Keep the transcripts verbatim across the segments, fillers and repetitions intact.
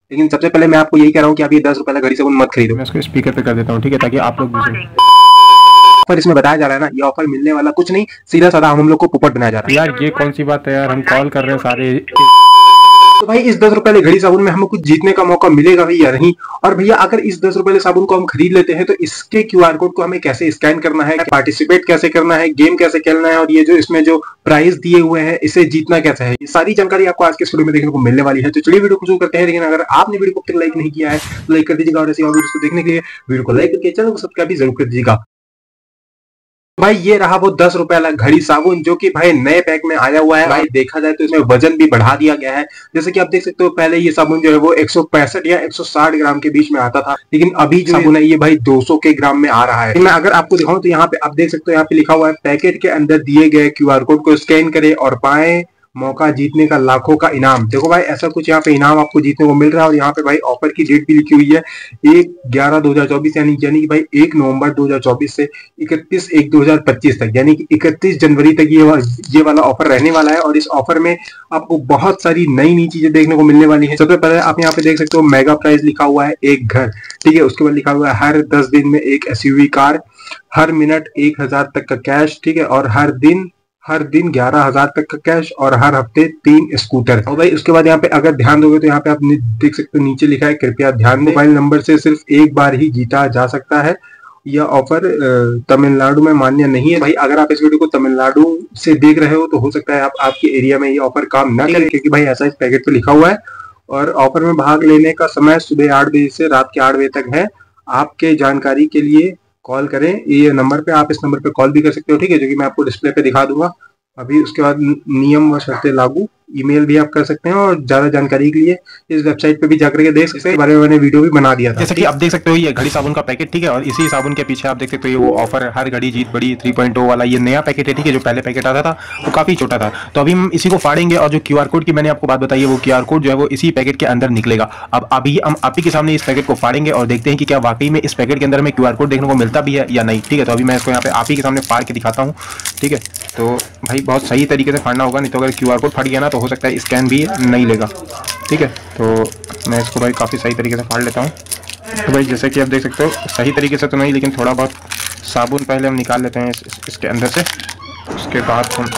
लेकिन सबसे पहले मैं आपको यही कह रहा हूँ कि आप ये दस रुपए वाला घड़ी साबुन मत खरीदो। मैं इसको स्पीकर पे कर देता हूँ, ठीक है, ताकि आप लोग भी सुनो। पर इसमें बताया जा रहा है ना, ये ऑफर मिलने वाला कुछ नहीं, सीधा साधा हम लोग को पोपट बनाया जा रहा है। यार ये कौन सी बात है यार, हम कॉल कर रहे हैं सारे। तो भाई इस दस रुपए वाले घड़ी साबुन में हमें कुछ जीतने का मौका मिलेगा भी या नहीं? और भैया अगर इस दस रुपए वाले साबुन को हम खरीद लेते हैं तो इसके क्यूआर कोड को हमें कैसे स्कैन करना है, पार्टिसिपेट कैसे करना है, गेम कैसे खेलना है, और ये जो इसमें जो प्राइस दिए हुए हैं इसे जीतना कैसे है, ये सारी जानकारी आपको आज के वीडियो में देखने को मिलने वाली है। तो चलिए वीडियो को शुरू करते हैं। लेकिन अगर आपने वीडियो को अब तक लाइक नहीं किया है तो लाइक कर दीजिएगा, और ऐसी और वीडियोस को देखने के लिए वीडियो को लाइक करके चैनल को सब्सक्राइब भी जरूर कर दीजिएगा। भाई ये रहा वो दस रुपए वाला घड़ी साबुन जो कि भाई नए पैक में आया हुआ है। भाई देखा जाए तो इसमें वजन भी बढ़ा दिया गया है। जैसे कि आप देख सकते हो, पहले ये साबुन जो है वो एक सौ पैंसठ या एक सौ साठ ग्राम के बीच में आता था, लेकिन अभी जो साबुन है ये भाई दो सौ के ग्राम में आ रहा है। मैं अगर आपको दिखाऊं तो यहाँ पे आप देख सकते हो, यहाँ पे लिखा हुआ है पैकेट के अंदर दिए गए क्यूआर कोड को स्कैन करें और पाएं मौका जीतने का लाखों का इनाम। देखो भाई ऐसा कुछ यहाँ पे इनाम आपको जीतने को मिल रहा है। और यहाँ पे भाई ऑफर की डेट भी लिखी हुई है एक ग्यारह दो हजार चौबीस, यानी यानी कि भाई एक नवंबर दो हजार चौबीस से इकतीस एक दो हजार पच्चीस तक, यानी कि इकतीस जनवरी तक ये वा, ये वाला ऑफर रहने वाला है। और इस ऑफर में आपको बहुत सारी नई नई चीजें देखने को मिलने वाली है। सबसे पहले आप यहाँ पे देख सकते हो मेगा प्राइस लिखा हुआ है एक घर, ठीक है। उसके बाद लिखा हुआ है हर दस दिन में एक एसयूवी कार, हर मिनट एक हजार तक का कैश, ठीक है, और हर दिन हर दिन ग्यारह हजार तक का कैश, और हर हफ्ते तीन स्कूटर। और भाई उसके बाद यहाँ पे अगर ध्यान दोगे तो यहाँ पे आप देख सकते हो नीचे लिखा है कृपया ध्यान दें, मोबाइल नंबर से सिर्फ एक बार ही जीता जा सकता है। यह ऑफर तमिलनाडु में मान्य नहीं है। भाई अगर आप इस वीडियो को तमिलनाडु से देख रहे हो तो हो सकता है आप आपके एरिया में ये ऑफर काम ना करे, क्योंकि भाई ऐसा इस पैकेट पे लिखा हुआ है। और ऑफर में भाग लेने का समय सुबह आठ बजे से रात के आठ बजे तक है। आपके जानकारी के लिए कॉल करें ये नंबर पे, आप इस नंबर पे कॉल भी कर सकते हो, ठीक है, जो कि मैं आपको डिस्प्ले पे दिखा दूंगा अभी। उसके बाद नियम व शर्तें लागू, ईमेल भी आप कर सकते हैं। और ज्यादा जानकारी के लिए इस वेबसाइट पे भी जाकर के देख सकते हैं, बारे में मैंने वीडियो भी बना दिया था। जैसे कि आप देख सकते हो ये घड़ी साबुन का पैकेट, ठीक है, और इसी साबुन के पीछे आप देख सकते हो ये वो ऑफर हर घड़ी जीत बड़ी थ्री पॉइंट ओ वाला ये नया पैकेट है, ठीक है। जो पहले पैकेट आता था वो काफी छोटा था, तो अभी हम इसी को फाड़ेंगे और जो क्यूआर कोड की मैंने आपको बात बताई है वो क्यूआर कोड जो है वो इसी पैकेट के अंदर निकलेगा। अब अभी हम आप ही के सामने इस पैकेट को फाड़ेंगे और देखते हैं कि क्या वाकई में इस पैकेट के अंदर में क्यूआर कोड देखने को मिलता भी है या नहीं, ठीक है। तो अभी मैं इसको यहाँ पे आप ही के सामने फाड़ के दिखाता हूँ, ठीक है। तो भाई बहुत सही तरीके से फाड़ना होगा, नहीं तो अगर क्यूआर कोड फट गया ना तो हो सकता है स्कैन भी नहीं लेगा, ठीक है। तो मैं इसको भाई काफ़ी सही तरीके से फाड़ लेता हूँ। तो भाई जैसे कि आप देख सकते हो सही तरीके से तो नहीं, लेकिन थोड़ा बहुत साबुन पहले हम निकाल लेते हैं इस, इस, इसके अंदर से। उसके बाद हम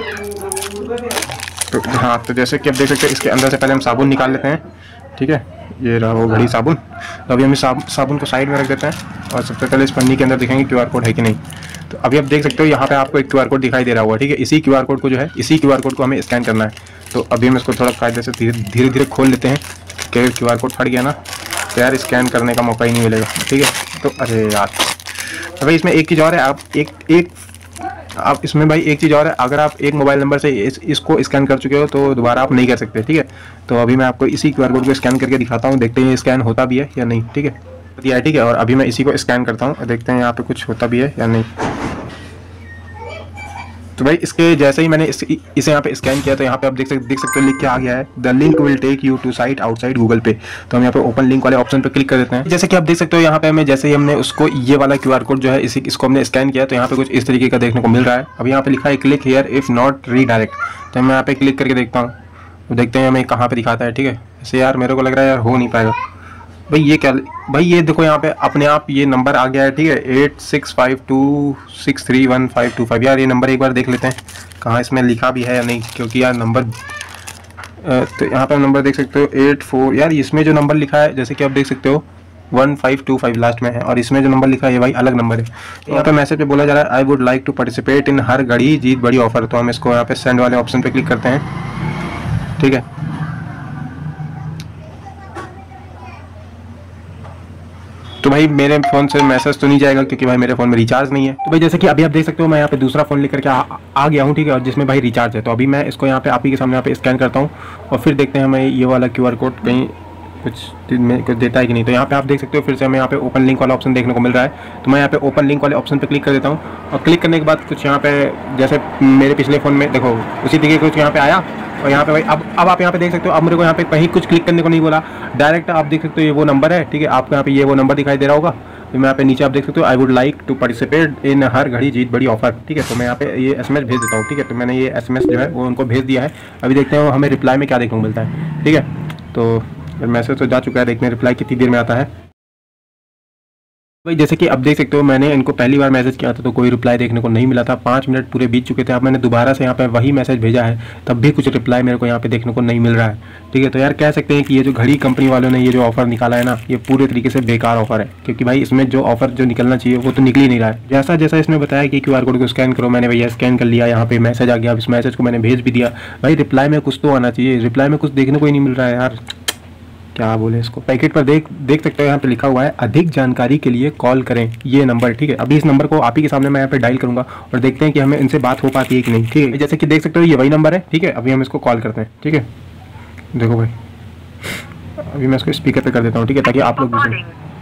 तो हाँ, तो जैसे कि आप देख सकते हो इसके अंदर से पहले हम साबुन निकाल लेते हैं, ठीक है। ये रहा वो घड़ी साबुन। तो अभी हम इस साबुन को साइड में रख देते हैं और सबसे पहले इस पन्नी के अंदर दिखाएंगे क्यूआर कोड है कि नहीं। तो अभी आप देख सकते हो यहाँ पे आपको एक क्यूआर कोड दिखाई दे रहा होगा, ठीक है। इसी क्यूआर कोड को जो है इसी क्यूआर कोड को हमें स्कैन करना है। तो अभी हम इसको थोड़ा कायदे से धीरे धीरे धीरे खोल लेते हैं, कि क्यूआर कोड फट गया ना तो यार स्कैन करने का मौका ही नहीं मिलेगा, ठीक है। तो अरे यार, तो भाई इसमें एक चीज़ और है, आप एक एक आप इसमें भाई एक चीज़ और है, अगर आप एक मोबाइल नंबर से इस, इसको स्कैन कर चुके हो तो दोबारा आप नहीं कर सकते, ठीक है। तो अभी मैं आपको इसी क्यूआर कोड को स्कैन करके दिखाता हूँ, देखते हैं ये स्कैन होता भी है या नहीं, ठीक है, ठीक है। और अभी मैं इसी को स्कैन करता हूँ और देखते हैं यहाँ पे कुछ होता भी है या नहीं। तो भाई इसके जैसे ही मैंने इस, इसे यहाँ पे स्कैन किया तो यहाँ पे आप देख सकते देख सकते हो लिख के आ गया है the link will take you to site outside Google पे। तो हम यहाँ पे ओपन लिंक वाले ऑप्शन पे क्लिक कर देते हैं। जैसे कि आप देख सकते हो यहाँ पे हमें जैसे ही हमने उसको ये वाला क्यूआर कोड जो है इसी इसको हमने स्कैन किया तो यहाँ पे कुछ इस तरीके का देखने को मिल रहा है। अब यहाँ पे लिखा है click here if not redirect. तो मैं यहाँ पे क्लिक करके देखता हूँ, तो देखते हैं हमें कहाँ पे दिखाता है, ठीक है। ऐसे यार मेरे को लग रहा है यार हो नहीं पाएगा भाई। ये क्या भाई, ये देखो यहाँ पे अपने आप ये नंबर आ गया है, ठीक है, eight six five two six three one five two five. यार ये नंबर एक बार देख लेते हैं कहाँ इसमें लिखा भी है या नहीं, क्योंकि यार नंबर तो यहाँ पे नंबर देख सकते हो एट फोर। यार इसमें जो नंबर लिखा है जैसे कि आप देख सकते हो one five two five last में है, और इसमें जो नंबर लिखा है ये भाई अलग नंबर है। यहाँ पे मैसेज पे बोला जा रहा है I would like to participate in हर घड़ी जीत बड़ी ऑफर। तो हम इसको यहाँ पे सेंड वाले ऑप्शन पे क्लिक करते हैं, ठीक है। तो भाई मेरे फ़ोन से मैसेज तो नहीं जाएगा क्योंकि भाई मेरे फ़ोन में रिचार्ज नहीं है। तो भाई जैसे कि अभी आप देख सकते हो मैं यहाँ पे दूसरा फ़ोन लेकर के आ, आ गया हूँ, ठीक है, और जिसमें भाई रिचार्ज है। तो अभी मैं इसको यहाँ पे आप ही के सामने यहाँ पे स्कैन करता हूँ और फिर देखते हैं हमें ये वाला क्यूआर कोड कहीं कुछ में कुछ देता है कि नहीं। तो यहाँ पे आप देख सकते हो फिर से हमें यहाँ पे ओपन लिंक वाला ऑप्शन देखने को मिल रहा है। तो मैं यहाँ पे ओपन लिंक वाले ऑप्शन पे क्लिक कर देता हूँ और क्लिक करने के बाद कुछ यहाँ पे जैसे मेरे पिछले फ़ोन में देखो उसी तरीके कुछ यहाँ पे आया। और यहाँ पे भाई अब अब आप यहाँ पे देख सकते हो, अब मेरे को यहाँ पे कहीं कुछ क्लिक करने को नहीं बोला, डायरेक्ट आप देख सकते हो ये वो नंबर है, ठीक है। आपको यहाँ पे ये वो नंबर दिखाई दे रहा होगा। तो मैं यहाँ पे नीचे आप देख सकते हो I would like to participate in हर घड़ी जीत बड़ी ऑफर, ठीक है। तो मैं यहाँ पे ये एसएमएस भेज देता हूँ, ठीक है। तो मैंने ये एसएमएस जो है वो उनको भेज दिया है। अभी देखते हैं हमें रिप्लाई में क्या देखने को मिलता है, ठीक है। तो मैसेज तो जा चुका है, देखने रिप्लाई कितनी देर में आता है। भाई जैसे कि अब देख सकते हो मैंने इनको पहली बार मैसेज किया था तो कोई रिप्लाई देखने को नहीं मिला था, पाँच मिनट पूरे बीत चुके थे। अब मैंने दोबारा से यहाँ पे वही मैसेज भेजा है, तब भी कुछ रिप्लाई मेरे को यहाँ पे देखने को नहीं मिल रहा है। ठीक है, तो यार कह सकते हैं कि ये जो घड़ी कंपनी वालों ने ये जो ऑफर निकाला है ना, ये पूरे तरीके से बेकार ऑफर है, क्योंकि भाई इसमें जो ऑफर जो निकलना चाहिए वो तो निकल ही नहीं रहा है। जैसा जैसा इसने बताया कि क्यू आर कोड को स्कैन करो, मैंने भैया स्कैन कर लिया, यहाँ पे मैसेज आ गया, अब इस मैसेज को मैंने भेज भी दिया। भाई रिप्लाई में कुछ तो आना चाहिए, रिप्लाई में कुछ देखने को ही नहीं मिल रहा है यार, क्या बोले इसको। पैकेट पर देख देख सकते हो यहाँ पे लिखा हुआ है अधिक जानकारी के लिए कॉल करें ये नंबर। ठीक है, अभी इस नंबर को आप ही के सामने मैं यहाँ पे डायल करूंगा और देखते हैं कि हमें इनसे बात हो पाती है कि नहीं। ठीक है, जैसे कि देख सकते हो ये वही नंबर है। ठीक है, अभी हम इसको कॉल करते हैं। ठीक है, देखो भाई अभी मैं इसको स्पीकर पे कर देता हूँ, ठीक है, ताकि आप लोग भी सुनें।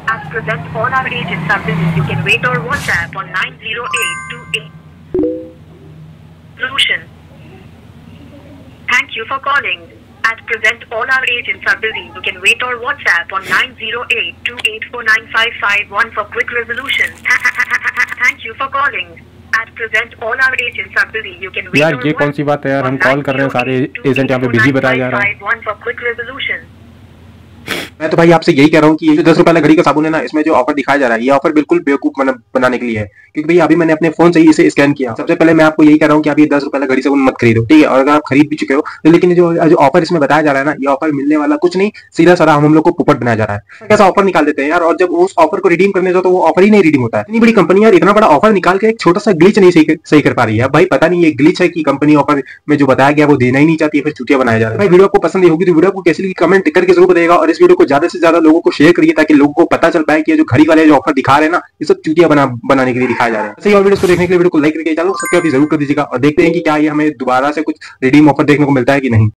Thank you for calling. At present, all our agents are busy. You can wait or WhatsApp on nine zero eight, two eight four nine five five one for quick resolution. Thank you for calling. At present, all our agents are busy. You can wait यार or ये कौन सी बात है यार, हम call कर रहे हैं, सारे एजेंट यहाँ पे बिजी बताया जा रहा है। one for quick resolution. मैं तो भाई आपसे यही कह रहा हूँ कि ये जो दस रुपए वाला घड़ी का साबुन है ना, इसमें जो ऑफर दिखाया जा रहा है ये ऑफर बिल्कुल बेवकूफ बनाने के लिए है। क्योंकि भाई अभी मैंने अपने फोन से ही इसे स्कैन किया। सबसे पहले मैं आपको यही कह रहा हूँ कि आप ये दस रुपए वाला घड़ी साबुन मत खरीदो, ठीक है। और अगर आप खरीद भी चुके हो तो लेकिन जो जो ऑफर इसमें बताया जा रहा है ना, ये ऑफर मिलने वाला कुछ नहीं, सीधा साधा हम लोग को पुपट बनाया जा रहा है। कैसा ऑफर निकाल देते हैं यार, और जब उस ऑफर को रिडीम करने जाओ तो वो ऑफर ही नहीं रिडीम होता है। इतनी बड़ी कंपनी यार इतना बड़ा ऑफर निकाल के एक छोटा सा ग्लिच नहीं सही कर पा रही है। भाई पता नहीं ये ग्लिच है कि कंपनी ऑफर में जो बताया गया वो देना ही नहीं चाहती है, फिर चुटिया बनाया जा रहा है। भाई वीडियो आपको पसंद होगी तो वीडियो को कैसे लगी कमेंट करके जरूर बताइएगा, और इस वीडियो को ज्यादा से ज्यादा लोगों को शेयर करिए ताकि लोगों को पता चल पाए कि ये जो घड़ी वाले जो ऑफर दिखा रहे हैं ना, ये सब चुटिया बना बनाने के लिए दिखाया जा रहा है। सही, और वीडियो को देखने के लिए वीडियो को लाइक करके चैनल को सब्सक्राइब जरूर कर दीजिएगा, और देखते हैं कि क्या ये हमें दोबारा से कुछ रिडीम ऑफर देखने को मिलता है कि नहीं।